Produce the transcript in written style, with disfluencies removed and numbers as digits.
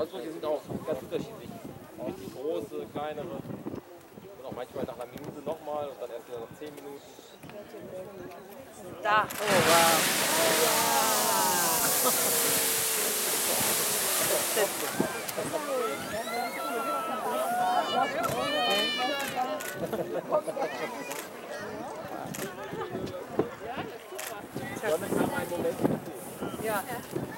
Also die sind auch ganz unterschiedlich. Richtig große, kleinere. Und auch manchmal nach einer Minute nochmal und dann erst wieder nach 10 Minuten. Da. Oh, wow. Sonne kann einen Moment. Ja.